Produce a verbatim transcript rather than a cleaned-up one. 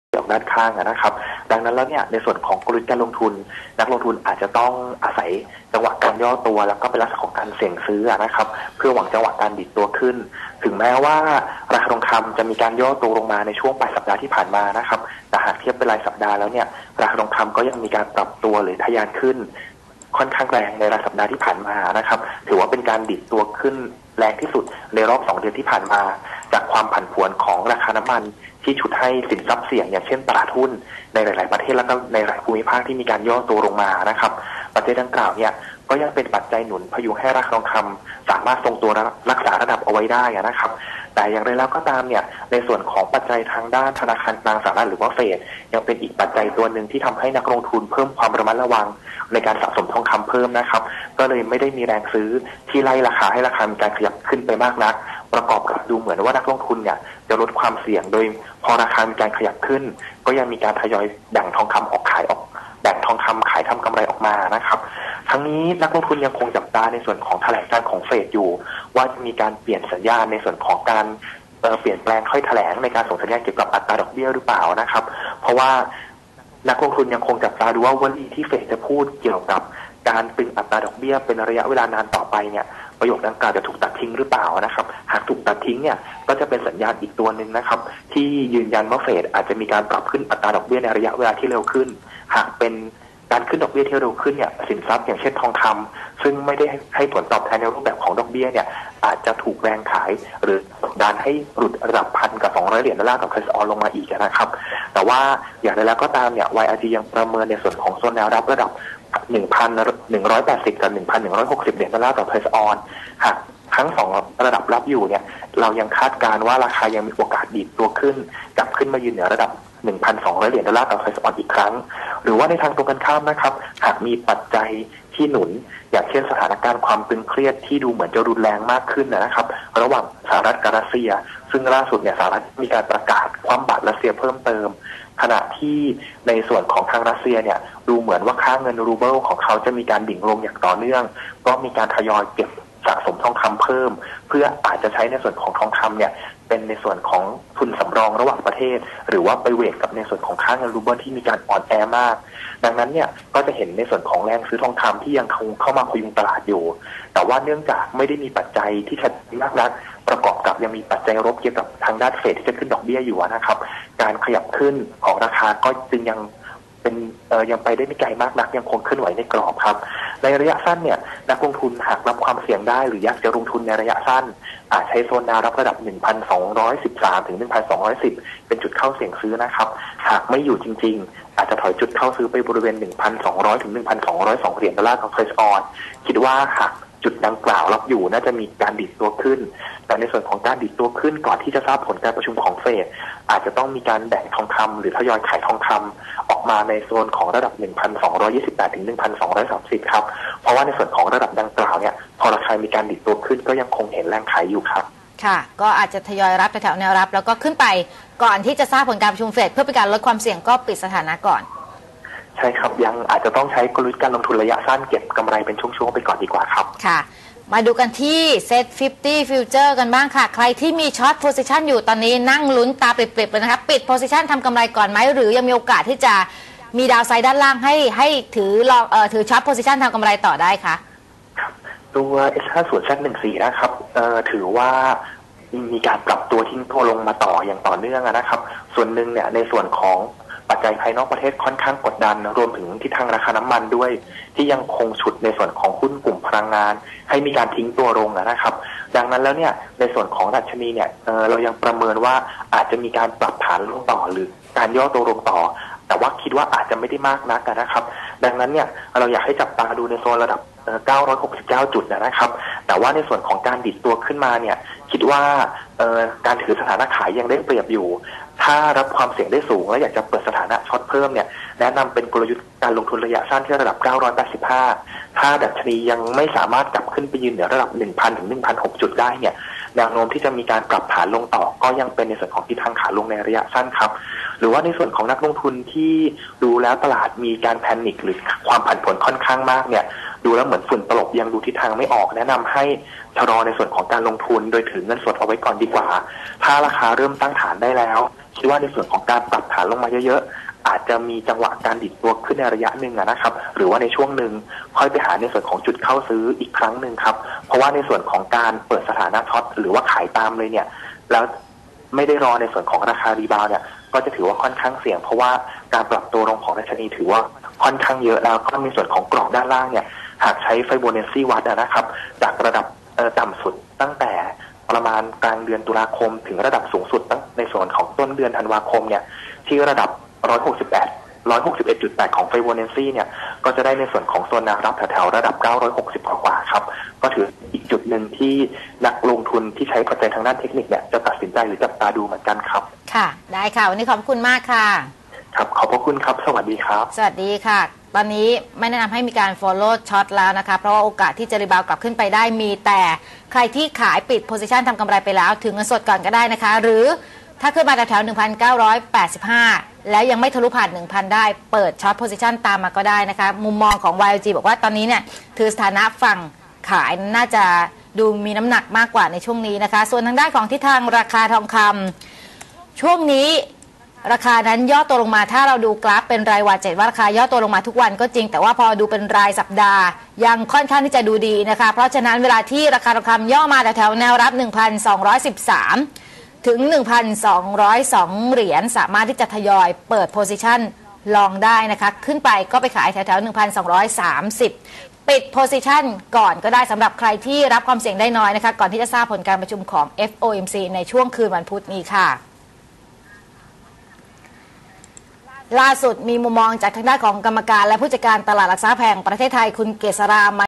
ออกด้านข้างนะครับดังนั้นแล้วเนี่ยในส่วนของกลยุทธ์การลงทุนนักลงทุนอาจจะต้องอาศัยจังหวะการย่อตัวแล้วก็เป็นลักษณะของการเสี่ยงซื้อนะครับเพื่อหวังจังหวะการดิดตัวขึ้นถึงแม้ว่าราคาทองคำจะมีการย่อตัวลงมาในช่วงปลายสัปดาห์ที่ผ่านมานะครับแต่หากเทียบเป็นรายสัปดาห์แล้วเนี่ยราคาทองคำก็ยังมีการปรับตัวหรือทะยานขึ้นค่อนข้างแรงในรายสัปดาห์ที่ผ่านมานะครับถือว่าเป็นการดิดตัวขึ้นแรงที่สุดในรอบสองเดือนที่ผ่านมาจากความผันผวนของราคาน้ำมันที่ฉุดให้สินทรัพย์เสี่ยงอย่างเช่นตลาดหุ้นในหลายๆประเทศแล้วก็ในหลายภูมิภาคที่มีการย่อตัวลงมานะครับปัจจัยดังกล่าวเนี่ยก็ยังเป็นปัจจัยหนุนพยุงให้ราคาทองคำสามารถทรงตัวรักษาระดับเอาไว้ได้นะครับแต่อย่างไรแล้วก็ตามเนี่ยในส่วนของปัจจัยทางด้านธนาคารกลางสหรัฐหรือว่าเฟดยังเป็นอีกปัจจัยตัวหนึ่งที่ทำให้นักลงทุนเพิ่มความระมัดระวังในการสะสมทองคำเพิ่มนะครับก็เลยไม่ได้มีแรงซื้อที่ไล่ราคาให้ราคามีการขยับขึ้นไปมากนักประกอบกับดูเหมือนว่านักลงทุนเนี่ยจะลดความเสี่ยงโดยพอราคามีการขยับขึ้นก็ยังมีการทยอยแบ่งทองคำออกขายออกแบ่งทองคำขายทำกำไรออกมานะครับทั้งนี้นักลงทุนยังคงจับตาในส่วนของแถลงการของเฟดอยู่ว่าจะมีการเปลี่ยนสัญญาณในส่วนของการเปลี่ยนแปลงค่อยแถลงในการส่งสัญญาณเกี่ยวกับอัตราดอกเบี้ยหรือเปล่านะครับเพราะว่านักลงทุนยังคงจับตาดูว่าวลีที่เฟดจะพูดเกี่ยวกับการตึงอัตราดอกเบี้ยเป็นระยะเวลานานต่อไปเนี่ยประโยคดังกล่าวจะถูกตัดทิ้งหรือเปล่านะครับหากถูกตัดทิ้งเนี่ยก็จะเป็นสัญญาณอีกตัวหนึ่งนะครับที่ยืนยันว่าเฟดอาจจะมีการปรับขึ้นอัตราดอกเบี้ยในระยะเวลาที่เร็วขึ้นหากเป็นการขึ้นดอกเบี้ยที่เร็วขึ้นเนี่ยสินทรัพย์อย่างเช่นทองคำซึ่งไม่ได้ให้ผลตอบแทนในรูปแบบของดอกเบี้ยเนี่ยอาจจะถูกแรงขายหรือกดดันให้หลุดระดับพันกับสองร้อยเหรียญดอลลาร์ต่อเทรซออนลงมาอีกนะครับแต่ว่าอย่างไรแล้วก็ตามเนี่ย วาย แอล จี ยังประเมินในส่วนของโซนแนวรับระดับ หนึ่งพันหนึ่งร้อยแปดสิบ กับ หนึ่งพันหนึ่งร้อยหกสิบ เหรียญดอลลาร์ต่อเทรซออนหากทั้งสองระดับรับอยู่เนี่ยเรายังคาดการณ์ว่าราคายังมีโอกาสดีดตัวขึ้นกลับขึ้นมายืนเหนือระดับ หนึ่งพันสองร้อย เหรียญดอลลาร์ต่อเทรซออนอีกครั้งหรือว่าในทางตรงกันข้ามนะครับหากมีปัจจัยที่หนุนอย่างเช่นสถานการณ์ความตึงเครียดที่ดูเหมือนจะรุนแรงมากขึ้นนะครับระหว่างสหรัฐกับรัสเซียซึ่งล่าสุดเนี่ยสหรัฐมีการประกาศคว่ำบาตรรัสเซียเพิ่มเติมขณะที่ในส่วนของทางรัสเซียเนี่ยดูเหมือนว่าค่าเงินรูเบิลของเขาจะมีการดิ่งลงอย่างต่อเนื่องก็มีการทยอยเก็บสะสมทองคำเพิ่มเพื่ออาจจะใช้ในส่วนของทองคำเนี่ยเป็นในส่วนของทุนสำรองระหว่างประเทศหรือว่าไปเวทกับในส่วนของค่าเงินรูเบิลที่มีการอ่อนแอมากดังนั้นเนี่ยก็จะเห็นในส่วนของแรงซื้อทองคำที่ยังคงเข้ามาพยุงตลาดอยู่แต่ว่าเนื่องจากไม่ได้มีปัจจัยที่ชัดมากนักประกอบกับยังมีปัจจัยลบเกี่ยวกับทางด้านเฟดที่จะขึ้นดอกเบี้ยอยู่นะครับการขยับขึ้นของราคาก็จึงยังเป็นเอ่อยังไปได้ไม่ไกลมากนักยังคงเคลื่อนไหวในกรอบครับในระยะสั้นเนี่ยนักลงทุนหากรับความเสี่ยงได้หรืออยากจะลงทุนในระยะสั้นอาจใช้โซนแนวรับระดับ หนึ่งพันสองร้อยสิบสาม ถึง หนึ่งพันสองร้อยสิบ เป็นจุดเข้าเสี่ยงซื้อนะครับหากไม่อยู่จริงๆอาจจะถอยจุดเข้าซื้อไปบริเวณ หนึ่งพันสองร้อย ถึง หนึ่งพันสองร้อยสอง เหรียญดอลลาร์ต่อเทรซออนคิดว่าหากจุดดังกล่าวรับอยู่น่าจะมีการดิดตัวขึ้นแต่ในส่วนของการดิดตัวขึ้นก่อนที่จะทราบผลการประชุมของเฟดอาจจะต้องมีการแบ่งทองคำหรือทยอยขายทองคำออกมาในโซนของระดับ หนึ่งพันสองร้อยยี่สิบแปด ถึง หนึ่งพันสองร้อยสามสิบ ครับเพราะว่าในส่วนของระดับดังกล่าวเนี่ยพอราคามีการดิดตัวขึ้นก็ยังคงเห็นแรงขายอยู่ครับค่ะก็อาจจะทยอยรับแถวแนวรับแล้วก็ขึ้นไปก่อนที่จะทราบผลการประชุมเฟดเพื่อเป็นการลดความเสี่ยงก็ปิดสถานะก่อนใช่ครับยังอาจจะต้องใช้กลยุทธ์การลงทุนระยะสั้นเก็บกำไรเป็นช่วงๆไปก่อนดีกว่าครับค่ะมาดูกันที่ เซ็ต ห้าสิบ Future กันบ้างค่ะใครที่มีช็อตโพซิชันอยู่ตอนนี้นั่งลุ้นตาปริบๆเลยนะครับปิดโพซิชันทำกำไรก่อนไหมหรือยังมีโอกาสที่จะมีดาวไซด์ด้านล่างให้ให้ถือลองเอ่อถือช็อตโพซิชันทำกำไรต่อได้คะครับตัว เอส ห้าสิบ แซด หนึ่งสี่ นะครับเอ่อถือว่ามีการปรับตัวทิ้งตัวลงมาต่ออย่างต่อเนื่องนะครับส่วนหนึ่งเนี่ยในส่วนของปัจจัยภายนอกประเทศค่อนข้างกดดันรวมถึงทิศทางราคาน้ำมันด้วยที่ยังคงฉุดในส่วนของหุ้นกลุ่มพลังงานให้มีการทิ้งตัวลงนะครับดังนั้นแล้วเนี่ยในส่วนของดัชนีเนี่ย เอ่อ เรายังประเมินว่าอาจจะมีการปรับฐานลงต่อหรือการย่อตัวลงต่อแต่ว่าคิดว่าอาจจะไม่ได้มากนักนะครับดังนั้นเนี่ยเราอยากให้จับตาดูในโซนระดับเก้าร้อยหกสิบเก้าจุดนะครับแต่ว่าในส่วนของการดิดตัวขึ้นมาเนี่ยคิดว่าการถือสถานะขายยังได้เปรียบอยู่ถ้ารับความเสี่ยงได้สูงและอยากจะเปิดสถานะช็อตเพิ่มเนี่ยแนะนำเป็นกลยุทธ์การลงทุนระยะสั้นที่ระดับเก้าร้อยแปดสิบห้าถ้าดัชนียังไม่สามารถกลับขึ้นไปยืนเหนือระดับ หนึ่งพัน ถึง หนึ่งพันหก จุดได้เนี่ยแนวโน้มที่จะมีการปรับฐานลงต่อก็ยังเป็นในส่วนของทิศทางขาลงในระยะสั้นครับหรือว่าในส่วนของนักลงทุนที่ดูแล้วตลาดมีการแพนิคหรือความผันผวนค่อนข้างมากเนี่ยดูแล้วเหมือนฝุ่นตลบยังดูทิศทางไม่ออกแนะนำให้ชะลอในส่วนของการลงทุนโดยถือเงินสดเอาไว้ก่อนดีกว่าถ้าราคาเริ่มตั้งฐานได้แล้วคิดว่าในส่วนของการปรับฐานลงมาเยอะๆอาจจะมีจังหวะการดิดตัวขึ้นในระยะหนึ่งนะครับหรือว่าในช่วงหนึ่งค่อยไปหาในส่วนของจุดเข้าซื้ออีกครั้งหนึ่งครับเพราะว่าในส่วนของการเปิดสถานะช็อตหรือว่าขายตามเลยเนี่ยแล้วไม่ได้รอในส่วนของราคารีบาวเนี่ยก็จะถือว่าค่อนข้างเสี่ยงเพราะว่าการปรับตัวลงของดัชนีถือว่าค่อนข้างเยอะแล้วก็ในส่วนของกรอบด้านล่างเนี่ยหากใช้ไฟโบนัสซี่วัดนะครับจากระดับต่ำสุดตั้งแต่ประมาณกลางเดือนตุลาคมถึงระดับสูงสุดตั้งในส่วนของต้นเดือนธันวาคมเนี่ยที่ระดับหนึ่งร้อยหกสิบแปด หนึ่งร้อยหกสิบเอ็ดจุดแปด ของไฟโบนัสซี่เนี่ยก็จะได้ในส่วนของโซนแนวรับแถวๆระดับเก้าร้อยหกสิบกว่าๆครับก็ถืออีกจุดหนึ่งที่นักลงทุนที่ใช้ปัจจัยทางด้านเทคนิคเนี่ยจะตัดสินใจหรือจับตาดูเหมือนกันครับค่ะได้ค่ะวันนี้ขอบคุณมากค่ะครับขอบพระคุณครับสวัสดีครับสวัสดีค่ะตอนนี้ไม่แนะนำให้มีการ follow short แล้วนะคะเพราะว่าโอกาสที่จะรีบาวกลับขึ้นไปได้มีแต่ใครที่ขายปิด position ทำกำไรไปแล้วถึงเงินสดก่อนก็ได้นะคะหรือถ้าขึ้นมาแถวๆ หนึ่งพันเก้าร้อยแปดสิบห้า แล้วยังไม่ทะลุผ่าน หนึ่งพัน ได้เปิด short position ตามมาก็ได้นะคะมุมมองของ วาย แอล จี บอกว่าตอนนี้เนี่ยถือสถานะฝั่งขายน่าจะดูมีน้ำหนักมากกว่าในช่วงนี้นะคะส่วนทางด้านของทิศทางราคาทองคำช่วงนี้ราคานั้นย่อตัวลงมาถ้าเราดูกราฟเป็นรายวันเจ็ดว่าราคาย่อตัวลงมาทุกวันก็จริงแต่ว่าพอดูเป็นรายสัปดาห์ยังค่อนข้างที่จะดูดีนะคะเพราะฉะนั้นเวลาที่ราคาทองคำย่อมาแถวๆแนวรับ หนึ่งพันสองร้อยสิบสาม ถึง หนึ่งพันสองร้อยสอง เหรียญสามารถที่จะทยอยเปิดโพซิชันลองได้นะคะขึ้นไปก็ไปขายแถวๆ หนึ่งพันสองร้อยสามสิบ ปิดโพซิชันก่อนก็ได้สำหรับใครที่รับความเสี่ยงได้น้อยนะคะก่อนที่จะทราบผลการประชุมของ เอฟ โอ เอ็ม ซี ในช่วงคืนวันพุธนี้ค่ะล่าสุดมีมุมมองจากทางด้านของกรรมการและผู้จัดการตลาดหลักทรัพย์แห่งประเทศไทยคุณเกษรา